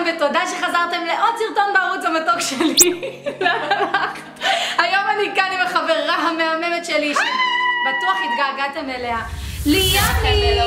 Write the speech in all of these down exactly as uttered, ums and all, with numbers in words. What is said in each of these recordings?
ותודה שחזרתם לעוד סרטון בערוץ המתוק שלי. היום אני כאן עם החברה המהממת שלי, שבטוח התגעגעתם אליה, ליאני.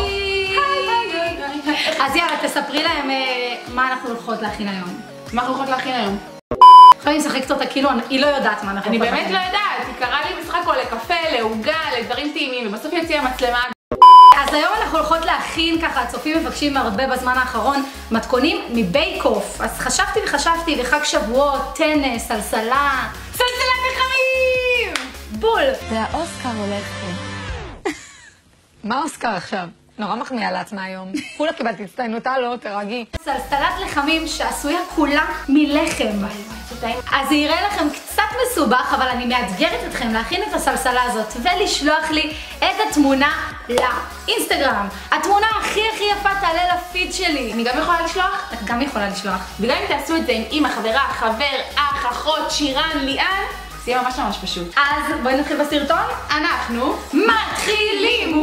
אז יאללה, תספרי להם מה אנחנו הולכות להכין היום. מה אנחנו הולכות להכין היום? עכשיו אני משחקת אותה כאילו היא לא יודעת מה אנחנו אני הולכות באמת לא יודעת, היא קראה לי משחק או לקפה, לעוגה, לדברים טעימים, ובסוף יוציא המצלמה. אז היום אנחנו הולכות להכין, ככה הצופים מבקשים הרבה בזמן האחרון, מתכונים מבייק אוף. אז חשבתי וחשבתי לחג שבועות, טנס, סלסלה, סלסלת לחמים! בול! והאוסקר הולך פה. מה האוסקר עכשיו? נורא מחמיאה לעצמה היום. כולה קיבלתי הצטיינות, לא, תרגי. סלסלת לחמים שעשויה כולה מלחם. אז זה יראה לכם קצת מסובך, אבל אני מאתגרת אתכם להכין את הסלסלה הזאת ולשלוח לי את התמונה לאינסטגרם. התמונה הכי הכי יפה תעלה לפיד שלי. אני גם יכולה לשלוח? את גם יכולה לשלוח. וגם אם תעשו את זה עם אמא, חברה, חבר, אח, אחות, שירן, ליאן, זה יהיה ממש ממש פשוט. אז בואי נתחיל בסרטון. אנחנו מתחילים!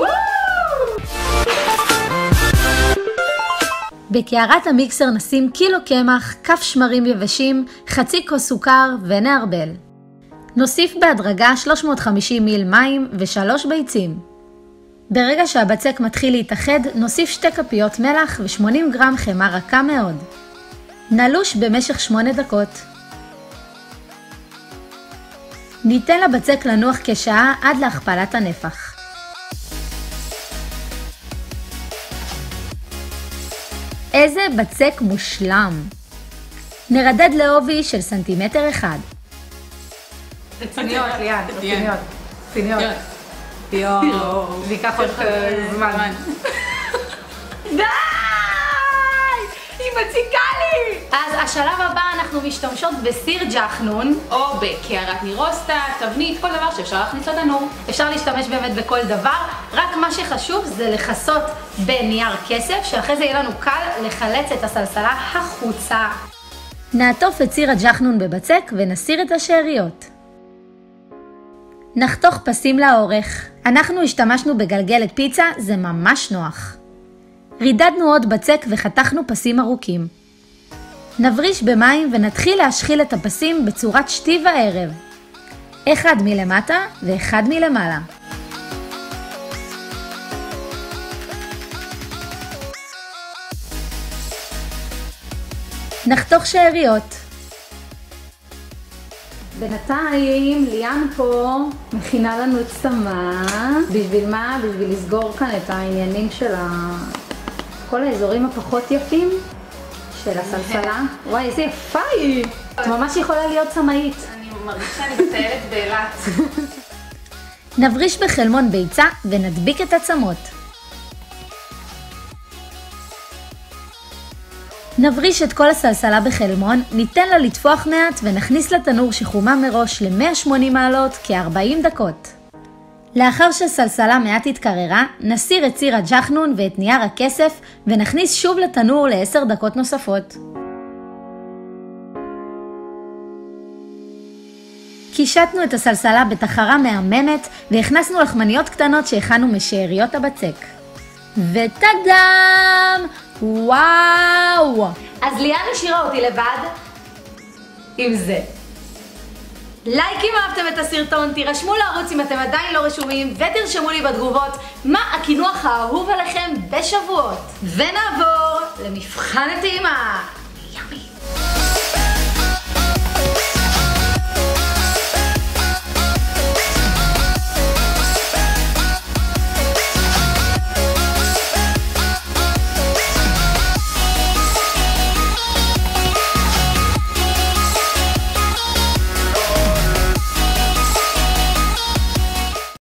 בקערת המיקסר נשים קילו קמח, כף שמרים יבשים, חצי כוס סוכר ונערבל. נוסיף בהדרגה שלוש מאות וחמישים מיל מים ושלוש ביצים. ברגע שהבצק מתחיל להתאחד, נוסיף שתי כפיות מלח ו-שמונים גרם חמאה רכה מאוד. נלוש במשך שמונה דקות. ניתן לבצק לנוח כשעה עד להכפלת הנפח. איזה בצק מושלם! נרדד לעובי של סנטימטר אחד. רציניות, ליאן, רציניות. רציניות. יואו. זה ייקח עוד זמן. די! היא מציקה לי! אז השלב הבא אנחנו משתמשות בסיר ג'חנון, או בקערת נירוסטה, תבנית, כל דבר שאפשר להכניס לתנור. אפשר להשתמש באמת בכל דבר, רק מה שחשוב זה לחסות בנייר כסף, שאחרי זה יהיה לנו קל לחלץ את הסלסלה החוצה. נעטוף את סיר הג'חנון בבצק ונסיר את השאריות. נחתוך פסים לאורך. אנחנו השתמשנו בגלגלת פיצה, זה ממש נוח. רידדנו עוד בצק וחתכנו פסים ארוכים. נבריש במים ונתחיל להשחיל את הפסים בצורת שתי וערב. אחד מלמטה ואחד מלמעלה. נחתוך שאריות. בינתיים ליאן פה מכינה לנו צמא. בשביל מה? בשביל לסגור כאן את העניינים של ה... כל האזורים הפחות יפים של הסלסלה. וואי, איזה יפה היא! את ממש יכולה להיות צמאית. אני מרגישה אני מטיילת באילת. נבריש בחלמון ביצה ונדביק את עצמות. נבריש את כל הסלסלה בחלמון, ניתן לה לטפוח מעט ונכניס לתנור שחומה מראש ל-מאה ושמונים מעלות כ-ארבעים דקות. לאחר שסלסלה מעט התקררה, נסיר את סיר הג'חנון ואת נייר הכסף ונכניס שוב לתנור ל-עשר דקות נוספות. קישטנו את הסלסלה בתחרה מהממת והכנסנו לחמניות קטנות שהכנו משאריות הבצק. וטאדם! וואו! אז ליאן השאירה אותי לבד עם זה. לייק אם אהבתם את הסרטון, תירשמו לערוץ אם אתם עדיין לא רשומים ותרשמו לי בתגובות מה הקינוח האהוב עליכם בשבועות. ונעבור למבחן הטעימה. ימי.